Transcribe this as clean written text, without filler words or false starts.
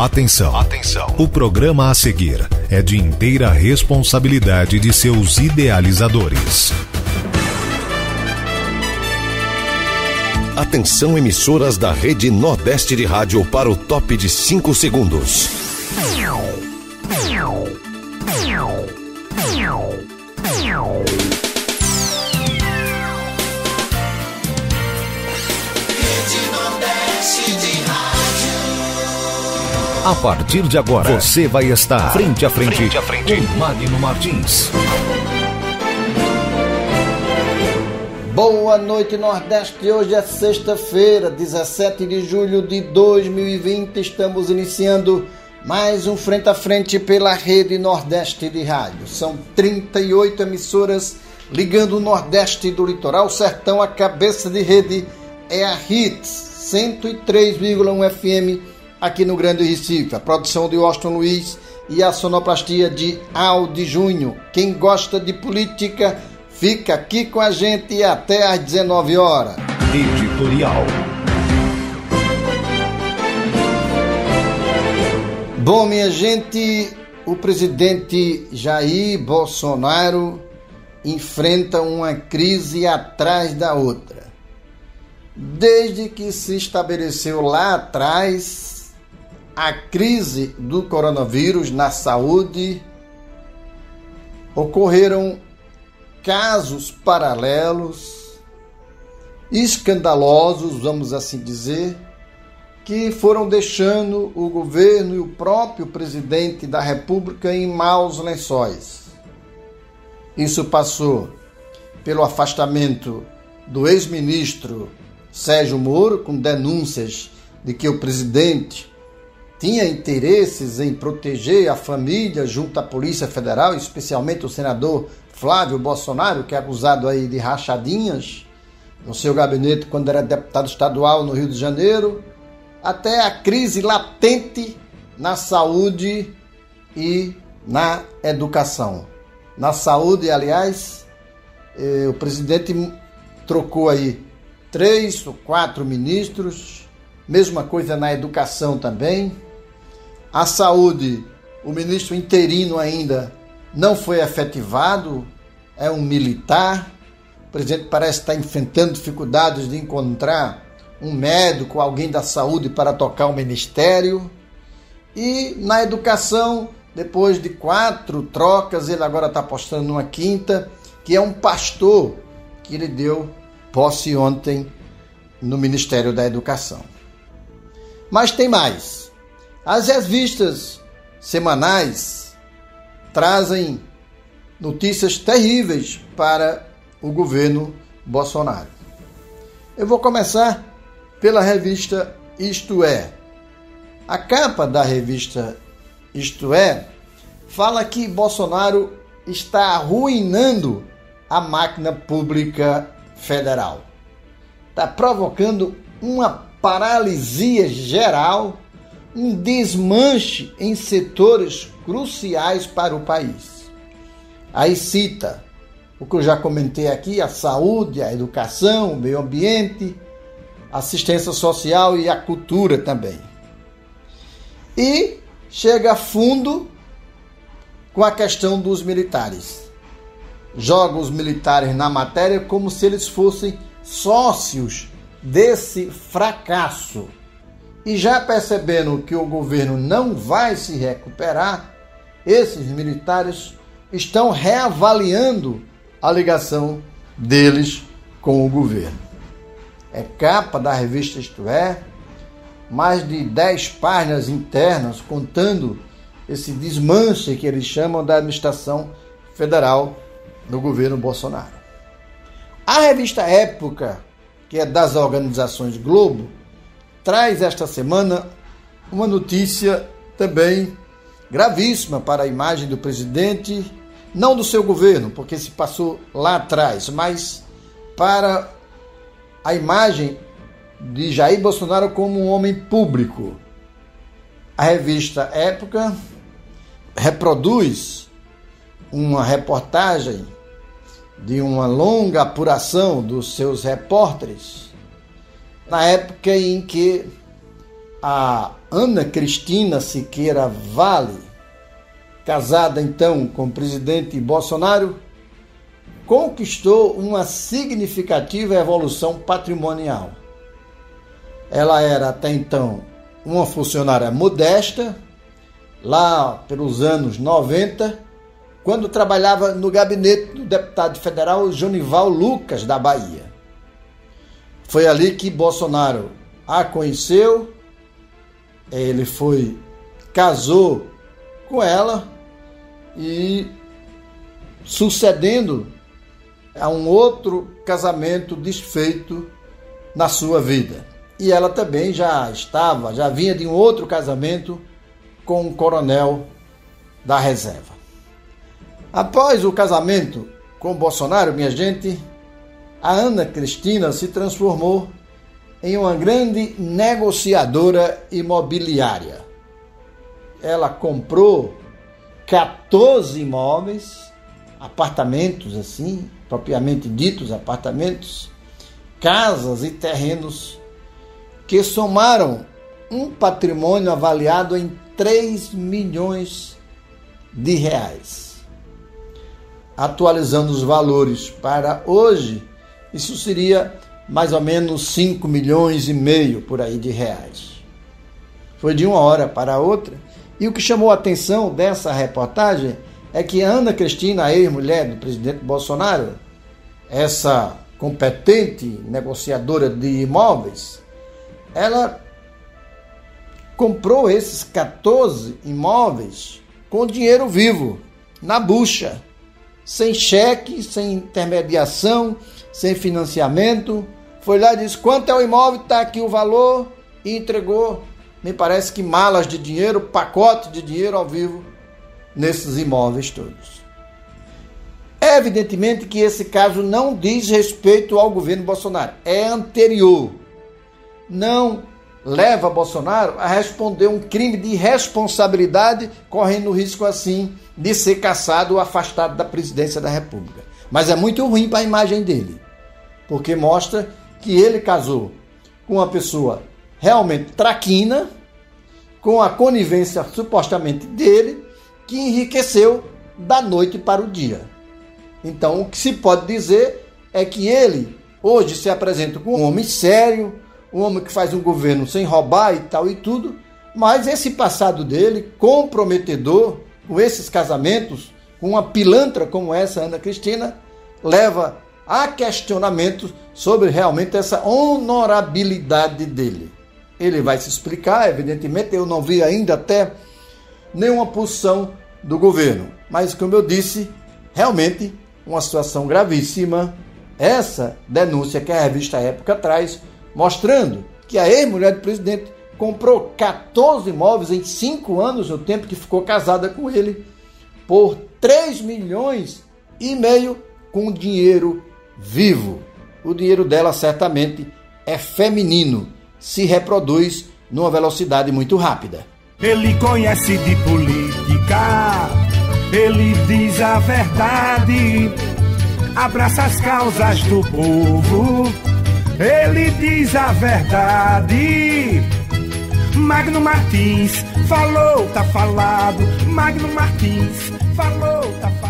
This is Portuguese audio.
Atenção. O programa a seguir é de inteira responsabilidade de seus idealizadores. Atenção, emissoras da Rede Nordeste de Rádio para o top de 5 segundos. A partir de agora, você vai estar frente a frente com Magno Martins. Boa noite, Nordeste. Hoje é sexta-feira, 17 de julho de 2020. Estamos iniciando mais um Frente a Frente pela Rede Nordeste de Rádio. São 38 emissoras ligando o Nordeste do litoral sertão. A cabeça de rede é a Hits 103,1 FM aqui no Grande Recife. A produção de Austin Luiz e a sonoplastia de Aldi Júnior. Quem gosta de política, fica aqui com a gente até às 19 horas. Editorial. Bom, minha gente, o presidente Jair Bolsonaro enfrenta uma crise atrás da outra. Desde que se estabeleceu lá atrás a crise do coronavírus na saúde, ocorreram casos paralelos, escandalosos, vamos assim dizer, que foram deixando o governo e o próprio presidente da República em maus lençóis. Isso passou pelo afastamento do ex-ministro Sérgio Moro, com denúncias de que o presidente tinha interesses em proteger a família junto à Polícia Federal, especialmente o senador Flávio Bolsonaro, que é acusado aí de rachadinhas no seu gabinete quando era deputado estadual no Rio de Janeiro, até a crise latente na saúde e na educação. Na saúde, aliás, o presidente trocou aí 3 ou 4 ministros, mesma coisa na educação também. A saúde, o ministro interino ainda não foi efetivado, é um militar. O presidente parece estar enfrentando dificuldades de encontrar um médico, alguém da saúde para tocar o ministério. E na educação, depois de 4 trocas, ele agora está apostando numa 5ª, que é um pastor que ele deu posse ontem no Ministério da Educação. Mas tem mais. As revistas semanais trazem notícias terríveis para o governo Bolsonaro. Eu vou começar pela revista Isto É. A capa da revista Isto É fala que Bolsonaro está arruinando a máquina pública federal. Está provocando uma paralisia geral, um desmanche em setores cruciais para o país. Aí cita o que eu já comentei aqui: a saúde, a educação, o meio ambiente, a assistência social e a cultura também. E chega a fundo com a questão dos militares. Joga os militares na matéria como se eles fossem sócios desse fracasso. E já percebendo que o governo não vai se recuperar, esses militares estão reavaliando a ligação deles com o governo. É capa da revista Isto É, mais de 10 páginas internas contando esse desmanche que eles chamam da administração federal do governo Bolsonaro. A revista Época, que é das organizações Globo, traz esta semana uma notícia também gravíssima para a imagem do presidente, não do seu governo, porque se passou lá atrás, mas para a imagem de Jair Bolsonaro como um homem público. A revista Época reproduz uma reportagem de uma longa apuração dos seus repórteres, na época em que a Ana Cristina Siqueira Vale, casada então com o presidente Bolsonaro, conquistou uma significativa evolução patrimonial. Ela era até então uma funcionária modesta, lá pelos anos 90, quando trabalhava no gabinete do deputado federal Jonival Lucas, da Bahia. Foi ali que Bolsonaro a conheceu, ele casou com ela e sucedendo a um outro casamento desfeito na sua vida. E ela também já vinha de um outro casamento com um coronel da reserva. Após o casamento com Bolsonaro, minha gente, a Ana Cristina se transformou em uma grande negociadora imobiliária. Ela comprou 14 imóveis, apartamentos assim, propriamente ditos apartamentos, casas e terrenos que somaram um patrimônio avaliado em 3 milhões de reais. Atualizando os valores para hoje, isso seria mais ou menos 5 milhões e meio por aí de reais. Foi de uma hora para outra. E o que chamou a atenção dessa reportagem é que a Ana Cristina, a ex-mulher do presidente Bolsonaro, essa competente negociadora de imóveis, ela comprou esses 14 imóveis com dinheiro vivo, na bucha, sem cheque, sem intermediação, sem financiamento. Foi lá e disse: quanto é o imóvel? Está aqui o valor, e entregou, me parece que malas de dinheiro, pacote de dinheiro ao vivo nesses imóveis todos. É evidentemente que esse caso não diz respeito ao governo Bolsonaro, é anterior. Não leva Bolsonaro a responder um crime de responsabilidade, correndo o risco assim de ser cassado ou afastado da presidência da República. Mas é muito ruim para a imagem dele, porque mostra que ele casou com uma pessoa realmente traquina, com a conivência supostamente dele, que enriqueceu da noite para o dia. Então, o que se pode dizer é que ele hoje se apresenta como um homem sério, um homem que faz um governo sem roubar e tal e tudo, mas esse passado dele, comprometedor, com esses casamentos, com uma pilantra como essa, Ana Cristina, leva a questionamentos sobre realmente essa honorabilidade dele. Ele vai se explicar, evidentemente. Eu não vi ainda até nenhuma posição do governo, mas, como eu disse, realmente uma situação gravíssima, essa denúncia que a revista Época traz, mostrando que a ex-mulher do presidente comprou 14 imóveis em 5 anos, no tempo que ficou casada com ele, por 3 milhões e meio com dinheiro vivo. O dinheiro dela certamente é feminino, se reproduz numa velocidade muito rápida. Ele conhece de política, ele diz a verdade, abraça as causas do povo, ele diz a verdade. Magno Martins falou, tá falado. Magno Martins falou, tá falado.